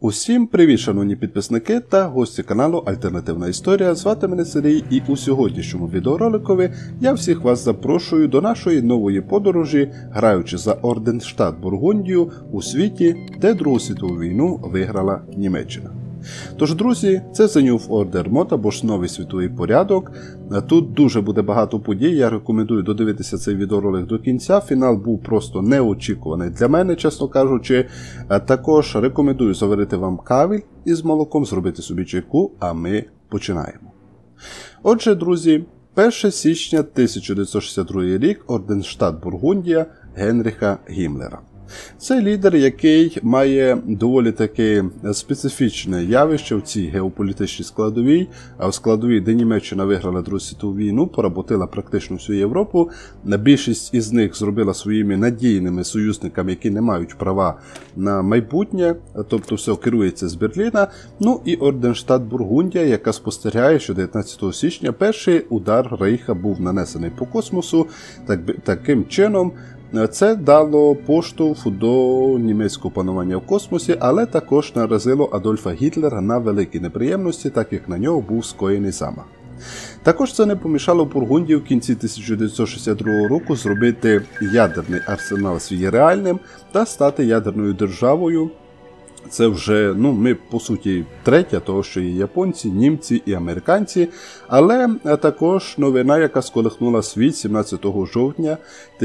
Усім привіт, шановні підписники та гості каналу Альтернативна Історія. Звати мене Сергій, і у сьогоднішньому відеороликові я всіх вас запрошую до нашої нової подорожі, граючи за Орденштат Бургундію у світі, де Другу світову війну виграла Німеччина. Тож, друзі, це The New Order Mod, або ж новий світовий порядок. Тут дуже буде багато подій, я рекомендую додивитися цей відеоролик до кінця. Фінал був просто неочікуваний для мене, чесно кажучи. Також рекомендую заварити вам кави із молоком, зробити собі чайку, а ми починаємо. Отже, друзі, 1 січня 1962 рік, Орденштат Бургундія Генріха Гіммлера. Це лідер, який має доволі таке специфічне явище в цій геополітичній складовій, а в складовій, де Німеччина виграла Другу світову війну, поработила практично всю Європу. Більшість із них зробила своїми надійними союзниками, які не мають права на майбутнє, тобто все керується з Берліна. Ну і Орденштат Бургундія, яка спостерігає, що 19 січня перший удар Рейха був нанесений по космосу. Таким чином, це дало поштовх до німецького панування в космосі, але також наразило Адольфа Гітлера на великі неприємності, так як на нього був скоєний замах. Також це не помішало Бургундії в кінці 1962 року зробити ядерний арсенал свій реальним та стати ядерною державою. Це вже, ми, по суті, третя, того, що є японці, німці і американці, але також новина, яка сколихнула світ 17 жовтня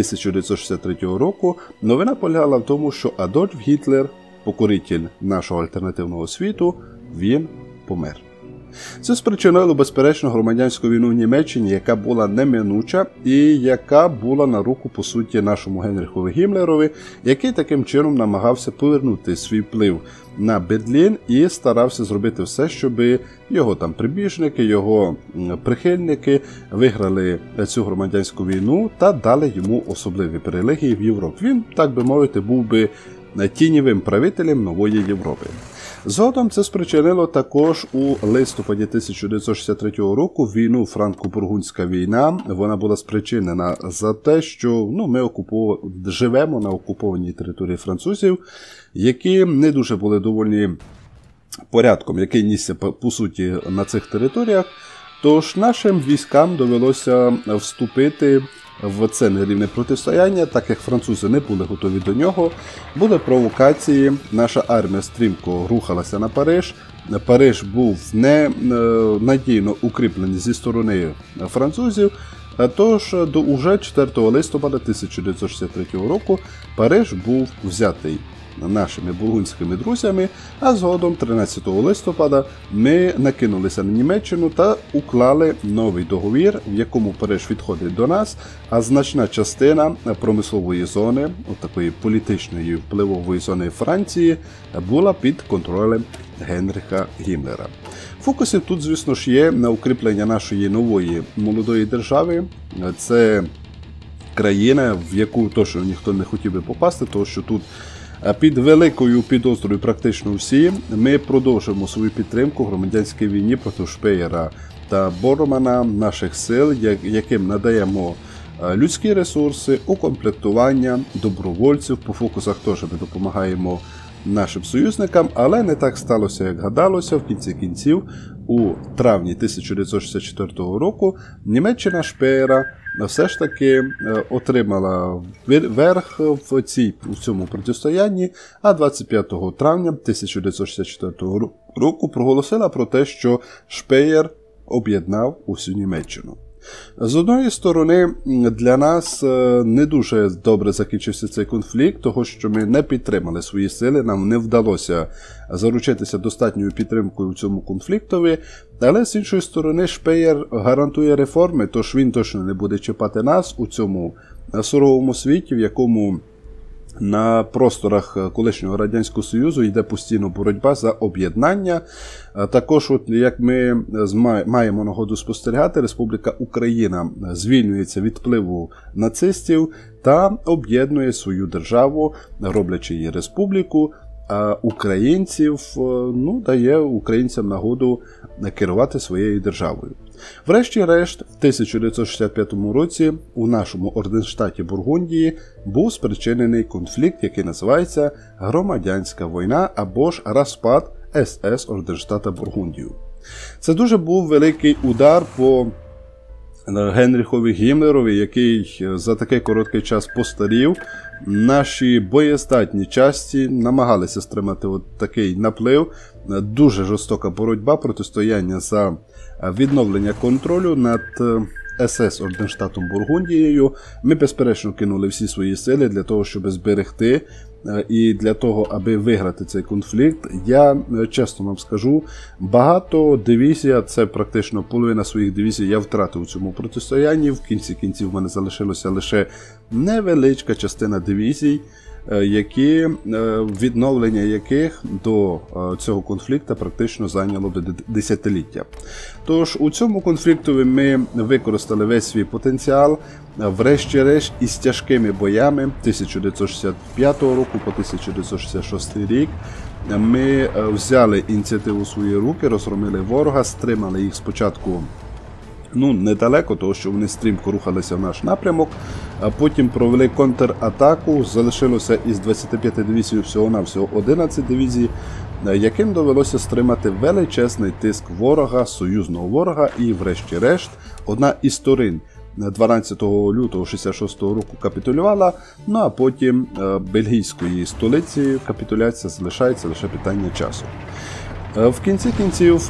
1963 року. Новина полягала в тому, що Адольф Гітлер, покоритель нашого альтернативного світу, він помер. Це спричинило, безперечно, громадянську війну в Німеччині, яка була неминуча і яка була на руку, по суті, нашому Генріхові Гіммлерові, який таким чином намагався повернути свій вплив на Берлін і старався зробити все, щоб його там прибіжники, його прихильники виграли цю громадянську війну та дали йому особливі привілегії в Європі. Він, так би мовити, був би тіньовим правителем нової Європи. Згодом це спричинило також у листопаді 1963 року війну Франко-Бургундська війна. Вона була спричинена за те, що ми живемо на окупованій території французів, які не дуже були довольні порядком, який нісся, по суті, на цих територіях. Тож нашим військам довелося вступити в це нерівне протистояння, так як французи не були готові до нього. Були провокації, наша армія стрімко рухалася на Париж. Париж був ненадійно укріплений зі сторони французів, тож уже 4 листопада 1963 року Париж був взятий нашими бургундськими друзями, а згодом 13 листопада ми накинулися на Німеччину та уклали новий договір, в якому Париж відходить до нас, а значна частина промислової зони, такої політичної впливової зони Франції, була під контролем Генріха Гіммлера. Фокусів тут, звісно ж, є на укріплення нашої нової молодої держави. Це країна, в яку точно ніхто не хотів би попасти, тому що тут під великою підозрою практично всі. Ми продовжуємо свою підтримку в громадянській війні проти Шпеєра та Боромана, наших сил, яким надаємо людські ресурси, укомплектування, добровольців. По фокусах теж ми допомагаємо нашим союзникам, але не так сталося, як гадалося. В кінці кінців, у травні 1964 року, Німеччина Шпеєра все ж таки отримала верх в цьому протистоянні, а 25 травня 1964 року проголосила про те, що Шпеєр об'єднав усю Німеччину. З одної сторони, для нас не дуже добре закінчився цей конфлікт, того що ми не підтримали свої сили, нам не вдалося заручитися достатньою підтримкою в цьому конфліктові, але з іншої сторони Шпеєр гарантує реформи, тож він точно не буде чіпати нас у цьому суровому світі, в якому на просторах колишнього Радянського Союзу йде постійно боротьба за об'єднання. Також, як ми маємо нагоду спостерігати, Республіка Україна звільнюється від впливу нацистів та об'єднує свою державу, роблячи її республіку, а українців, дає українцям нагоду керувати своєю державою. Врешті-решт, в 1965 році у нашому орденштаті Бургундії був спричинений конфлікт, який називається Громадянська війна або ж розпад СС Орденштата Бургундію. Це дуже був великий удар по Генріхові Гіммлерові, який за такий короткий час постарів. Наші боєздатні часті намагалися стримати такий наплив. Дуже жорстока боротьба, протистояння за відновлення контролю над СС Орденштатом Бургундією. Ми, безперечно, кинули всі свої сили для того, щоб зберегти і для того, аби виграти цей конфлікт. Я чесно вам скажу, багато дивізій, це практично половина своїх дивізій я втратив у цьому протистоянні. В кінці кінців в мене залишилося лише невеличка частина дивізій, відновлення яких до цього конфлікту практично зайняло десятиліття. Тож у цьому конфлікті ми використали весь свій потенціал. Врешті-решт із тяжкими боями 1965 року по 1966 рік ми взяли ініціативу в свої руки, розгромили ворога, стримали їх спочатку недалеко, тому що вони стрімко рухалися в наш напрямок, а потім провели контратаку, залишилося із 25 дивізій всього-навсього 11 дивізій, яким довелося стримати величезний тиск ворога, союзного ворога, і врешті-решт одна із сторін 12 лютого 1966 року капітулювала, а потім бельгійської столиці капітуляція залишається лише питання часу. В кінці кінців,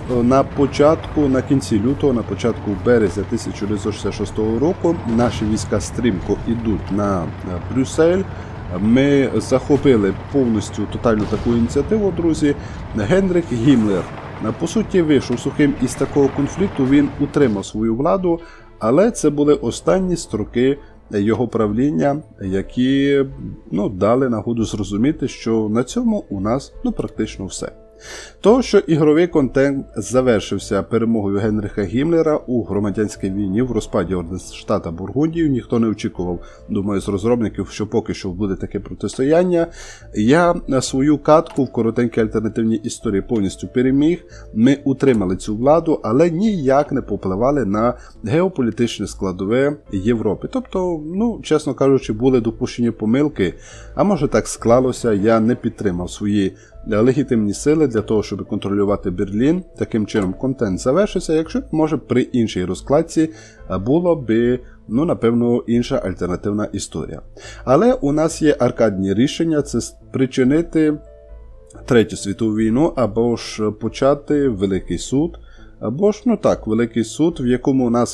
на кінці лютого, на початку березня 1966 року наші війська стрімко йдуть на Брюссель. Ми захопили повністю тотальну таку ініціативу, друзі. Генріх Гіммлер, по суті, вийшов сухим із такого конфлікту, він утримав свою владу, але це були останні строки його правління, які дали нагоду зрозуміти, що на цьому у нас практично все. То, що ігровий контент завершився перемогою Генріха Гіммлера у громадянській війні в розпаді Орденштата Бургундію, ніхто не очікував, думаю, з розробників, що поки що буде таке протистояння. Я свою катку в коротенькій альтернативній історії повністю переміг. Ми утримали цю владу, але ніяк не попливали на геополітичне складове Європи. Тобто, чесно кажучи, були допущені помилки, а може так склалося, я не підтримав свої легітимні сили для того, щоб контролювати Берлін. Таким чином контент завершився, якщо, може, при іншій розкладці було б, напевно, інша альтернативна історія. Але у нас є аркадні рішення, це спричинити Третю світову війну, або ж почати Великий суд, або ж, Великий суд, в якому нас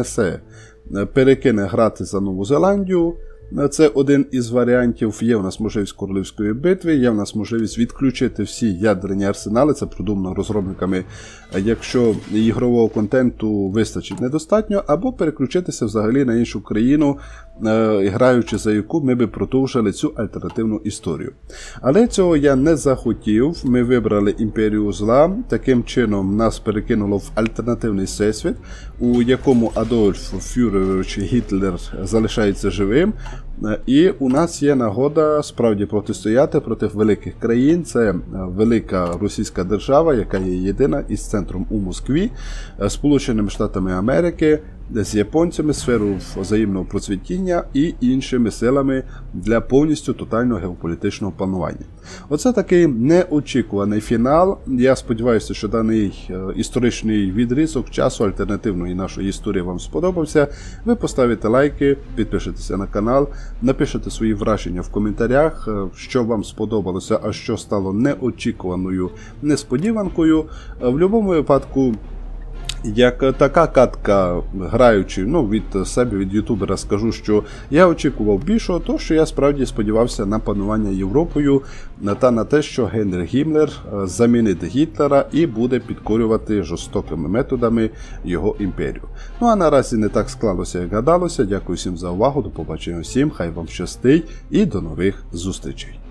перекине грати за Нову Зеландію. Це один із варіантів. Є у нас можливість королівської битви, є у нас можливість відключити всі ядерні арсенали, це продумано розробниками, якщо ігрового контенту вистачить недостатньо, або переключитися взагалі на іншу країну, граючи за яку ми би продовжили цю альтернативну історію. Але цього я не захотів, ми вибрали імперію зла, таким чином нас перекинуло в альтернативний всесвіт, у якому Адольф Фюрерович Гітлер залишається живим. І у нас є нагода справді протистояти проти великих країн. Це велика російська держава, яка є єдина із центром у Москві, Сполученими Штатами Америки, з японцями, сферу взаємного процвітіння і іншими силами для повністю тотального геополітичного панування. Оце такий неочікуваний фінал. Я сподіваюся, що даний історичний відрізок часу альтернативної нашої історії вам сподобався. Ви поставите лайки, підпишетеся на канал, напишете свої враження в коментарях, що вам сподобалося, а що стало неочікуваною несподіванкою. В будь-якому випадку, як така катка, граючи, від себе, від ютубера, скажу, що я очікував більшого, то що я справді сподівався на панування Європою та на те, що Генріх Гіммлер замінить Гітлера і буде підкорювати жорстокими методами його імперію. А наразі не так склалося, як гадалося. Дякую всім за увагу, до побачення всім, хай вам щастить і до нових зустрічей.